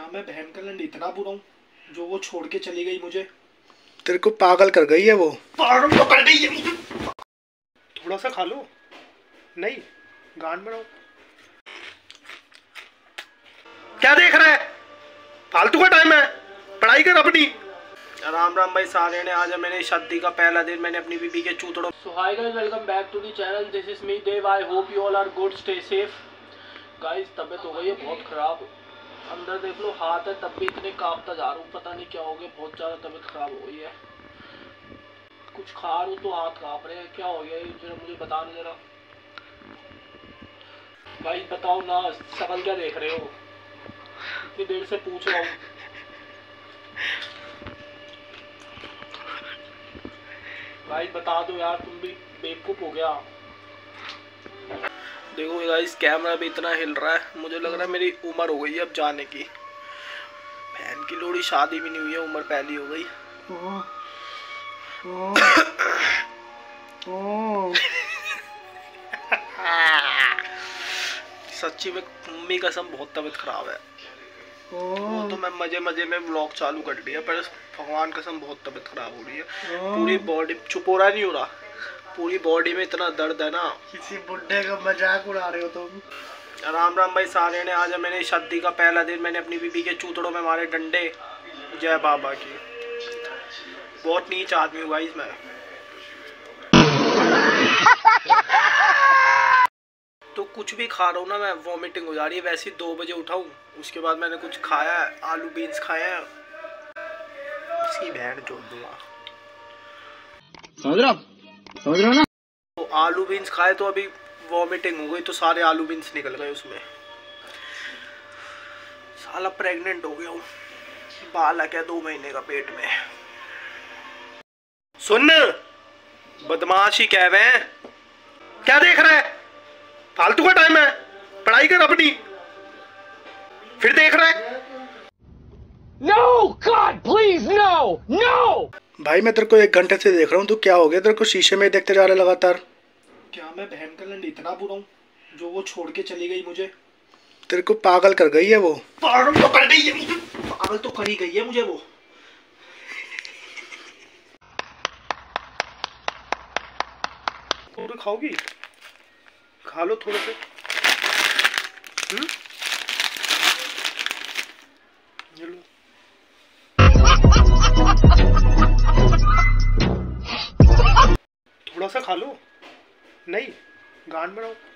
मैं बहन का लंड इतना बुरा हूँ जो वो छोड़ के चली गई मुझे? तेरे को पागल कर गई है वो। पागल तो कर गई है मुझे। थोड़ा सा खा लो। नहीं, गांड बनाओ। क्या देख रहा है? फालतू का टाइम है, पढ़ाई कर अपनी। राम राम भाई सारे ने। आज मैंने शादी का पहला दिन, मैंने अपनी बीबी के चूतड़ों। So hi guys, welcome back to the channel. This is me Dev. I hope you all are good, stay safe. Guys तबीयत हो गई है बहुत खराब। अंदर देख लो, हाथ है तब भी इतने कांपता जा रहा हूँ, पता नहीं क्या हो गया। बहुत ज़्यादा तबीयत खराब हो गई है। कुछ खा रहा हूँ तो हाथ कांप रहे हैं। क्या हो गया ये जरा मुझे बताना जरा। गाइस बताओ ना, शक्ल क्या देख रहे हो? इतनी देर से पूछ रहा हूँ। गाइस बता दो यार, तुम भी बेवकूफ हो गया। देखो गाइस, कैमरा भी इतना हिल रहा है, मुझे लग रहा है मेरी उम्र हो गई है अब जाने की। बहन की लोड़ी, शादी भी नहीं हुई है, उम्र पहली हो गई। सच्ची में मम्मी कसम बहुत तबीयत खराब है। वो तो मैं मजे मजे में व्लॉग चालू कर लिया, पर भगवान कसम बहुत तबीयत खराब हो रही है। पूरी बॉडी, चुप हो रहा नहीं हो रहा, पूरी बॉडी में इतना दर्द है ना। किसी बुड्ढे का मजाक उड़ा रहे हो तुम। राम राम भाई सारे ने। आज मैंने शादी का पहला दिन, मैंने अपनी बीबी के चूतड़ों में मारे डंडे। जय बाबा की। बहुत नीच आदमी हूँ गाइस मैं। तो कुछ भी खा रहा हूँ ना मैं, वॉमिटिंग हो जा रही है। वैसे ही 2 बजे उठा हूँ, उसके बाद मैंने कुछ खाया है, आलू बीन्स खाए हैं। इसकी बहन जोड़ दूंगा, समझ रहे हो ना? तो आलू बीन्स खाए तो अभी वॉमिटिंग हो गई, तो सारे आलू बीन्स निकल गए उसमें। साला प्रेग्नेंट हो गया हूँ। बालक है 2 महीने का पेट में। सुन, बदमाशी कह रहे हैं। क्या देख रहा है? फालतू का टाइम है, पढ़ाई कर अपनी। फिर देख रहा है। No, God, please, no, no! भाई मैं तेरे को 1 घंटे से देख रहा हूँ, तू क्या हो गया? तेरे को शीशे में देखते जा रहा है लगातार। क्या मैं बहन का लंड इतना बुरा हूँ जो वो छोड़ के चली गई मुझे? तेरे को पागल कर गई है वो। पागल तो कर गई है मुझे। पागल तो कर ही गई है मुझे वो। थोड़ा खाओगी? खा लो थोड़े से। ये लो। थोड़ा सा खा लो। नहीं, गांड बनाओ।